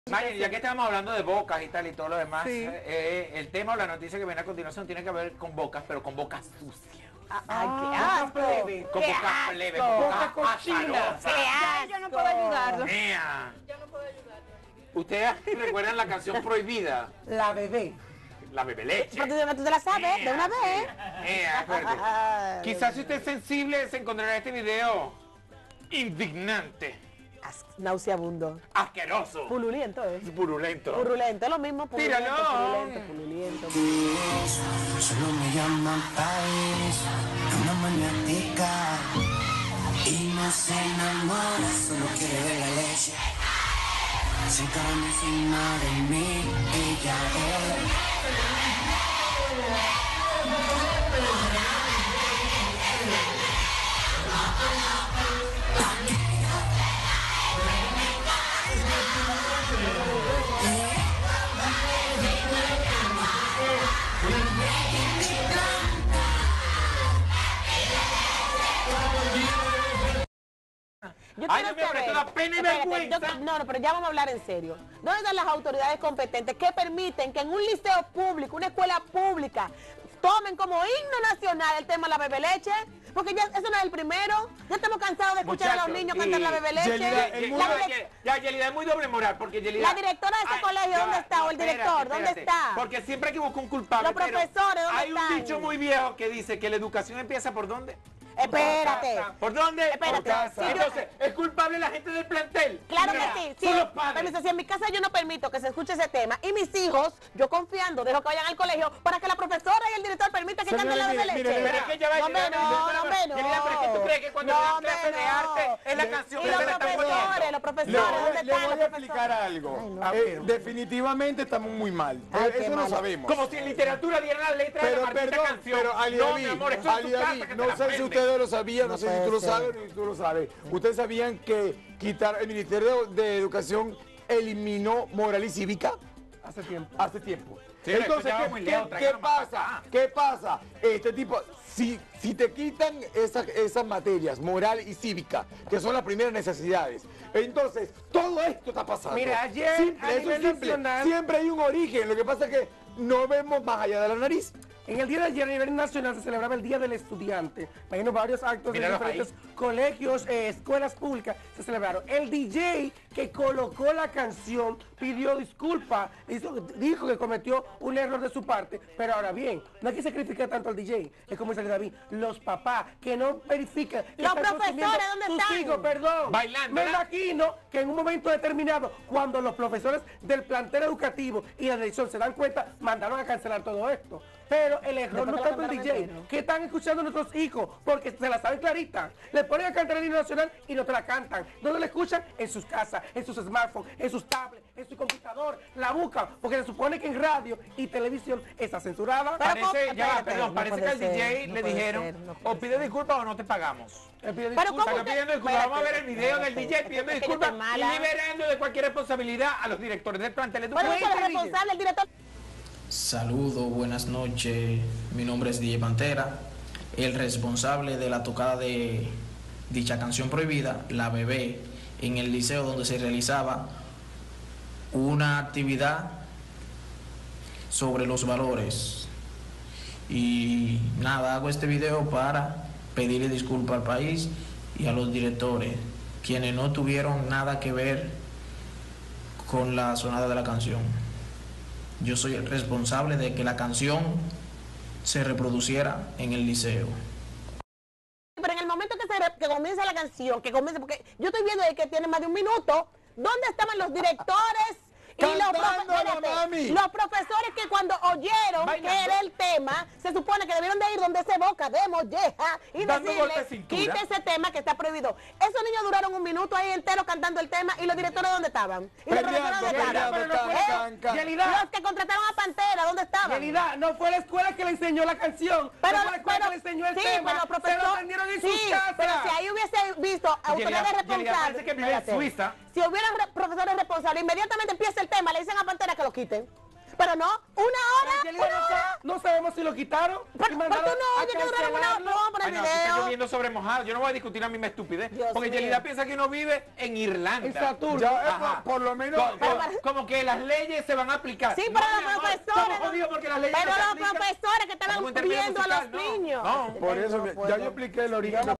Mayen, ya que estamos hablando de bocas y tal y todo lo demás, Sí. el tema o la noticia que viene a continuación tiene que ver con bocas, pero con bocas sucias. ¡Ay, qué Boca asco! plebe. Con ¡Qué bocas asco! plebes, con Boca bocas cochina. azarosa. ¡Qué asco! Yo no puedo ayudarlo. Mía. ¿Ustedes recuerdan la canción Prohibida? La bebé. La bebe leche. Pero tú te la sabes de una vez. Acuérdate. Quizás si usted es sensible se encontrará este video indignante, Nauseabundo. asqueroso, Pululiento, purulento. Purulento, es lo mismo. Pululento, Tíralo. pululento. Solo me llaman país, una maniática y no se enamora, solo quiere ver la leche. Se encarna encima de mí, ella es. Yo Ay, quiero no me parece saber- una pena y espérate, vergüenza. no, pero ya vamos a hablar en serio. ¿Dónde están las autoridades competentes que permiten que en un liceo público, una escuela pública, tomen como himno nacional el tema de la bebe leche? Porque ya eso no es el primero. Ya estamos cansados de escuchar a los Muchachos, niños cantar la bebe leche. Yelida, el mundo- Ya, Yelida, es muy doble moral, porque Yelida... La directora de ese colegio, ¿dónde está? O el director, ¿dónde está? Porque siempre hay que buscar un culpable. Los profesores, ¿dónde hay están? un dicho muy viejo que dice que la educación empieza ¿por dónde? Espérate. ¿Por dónde? Espérate. Por casa. Si yo- Entonces, ¿es culpable la gente del plantel? Claro Mira, que sí. Son Sí, los padres. permiso, si en mi casa yo no permito que se escuche ese tema y mis hijos, yo confiando, dejo que vayan al colegio para que la profesora y el director permitan que canten la bebe mire, leche. Pero es que ya va, No, hombre, Yelida, no, Yelida, hombre, no. Yelida, pero es que tú crees que cuando No, le dan hombre, clase de no. arte es la canción Y que los se le está profesores, poniendo. los profesores, ¿dónde Le están voy los a explicar profesores? algo. Ay, no. Definitivamente estamos muy mal. Ay, qué Eso lo malo. sabemos. Como si en literatura dieran la letra de Pero la maldita perdón, canción. pero Ali No, David, mi amor, eso es Ali tu casa David, que te no la sé si aprende. ustedes lo sabían, no No sé si tú puede lo ser. sabes ni tú lo sabes. Ustedes sabían que quitar el Ministerio de Educación eliminó moral y cívica Hace tiempo. hace tiempo. Sí, Entonces, ya va muy lejos, tráiganos más para acá. ¿qué pasa? Este tipo, si te quitan esas materias, moral y cívica, que son las primeras necesidades, entonces todo esto está pasando. Mira, ayer, Simple, a eso es nivel simple. nacional- Siempre hay un origen, lo que pasa es que no vemos más allá de la nariz. En el día de ayer a nivel nacional se celebraba el Día del Estudiante. Imagino varios actos Míralos de diferentes colegios, escuelas públicas se celebraron. El DJ que colocó la canción pidió disculpas, dijo que cometió un error de su parte, pero ahora bien, no hay que sacrificar tanto al DJ, es como dice David, los papás que no verifican. que Los están profesores, consumiendo ¿dónde sus están? hijos, perdón. Bailando, Me ¿verdad? imagino que en un momento determinado, cuando los profesores del plantel educativo y la dirección se dan cuenta, mandaron a cancelar todo esto. Pero el error no Después que está lo con el cantaron DJ, entero. que están escuchando nuestros hijos, porque se la saben clarita. Le ponen a cantar el himno nacional y no te la cantan. ¿Dónde la escuchan? En sus casas, en sus smartphones, en sus tablets, en su computador. La buscan, porque se supone que en radio y televisión está censurada. Pero Parece, ya va, espérate, perdón, no parece puede que al ser, DJ no le puede dijeron ser, no o puede pide disculpas o no te pagamos. Le pide Pero disculpas. ¿cómo Está pidiendo disculpas, vamos a ver el video del DJ pidiendo Es que yo disculpas estoy y mala. liberando de cualquier responsabilidad a los directores del plantel Bueno, educativo. es el responsable, el director. Saludos, buenas noches. Mi nombre es DJ Pantera, el responsable de la tocada de dicha canción prohibida, La Bebé, en el liceo donde se realizaba una actividad sobre los valores. Y nada, hago este video para pedirle disculpas al país y a los directores, quienes no tuvieron nada que ver con la sonada de la canción. Yo soy el responsable de que la canción se reproduciera en el liceo. Pero en el momento que comienza la canción, que comienza, porque yo estoy viendo ahí que tiene más de un minuto, ¿dónde estaban los directores? Y Cantándola, mami. los profesores que cuando oyeron Bailando. que era el tema, se supone que debieron de ir donde se boca de molleja y Dando golpe de decirle, cintura. quite ese tema que está prohibido. Esos niños duraron un minuto ahí entero cantando el tema y los directores ¿dónde estaban? Y los profesores ¿dónde Peleando, estaban? can. Yelida, Los que contrataron a Pantera, ¿dónde estaban? Yelida, no fue la escuela que le enseñó la canción, Pero, no fue la escuela que le enseñó el sí, tema, pero los se lo profesores, aprendieron en sus sí, casas. pero si ahí hubiese visto autoridades Yelida, responsables, parece que vive en espérate. Suiza. Si hubieran profesores responsables, inmediatamente empieza el tema, le dicen a Pantera que lo quiten. Pero no, Yelida, una hora. no sabemos si lo quitaron. Pero y tú mandaron no, a yo que duraron una cancelarlo. no, por el Ay, no, si está video. lloviendo sobre mojado. Yo no voy a discutir la misma estupidez. Dios porque mío. Yelida piensa que uno vive en Irlanda. En Saturno. Ya, Ajá. por lo menos... Como que las leyes se van a aplicar. Sí, No, pero mi los amor, profesores. estamos jodidos porque las leyes Pero no se los aplican. profesores que Como estaban un término viendo a los musical, no, niños. no. Por Ay, eso, no ya puedo. yo expliqué el origen.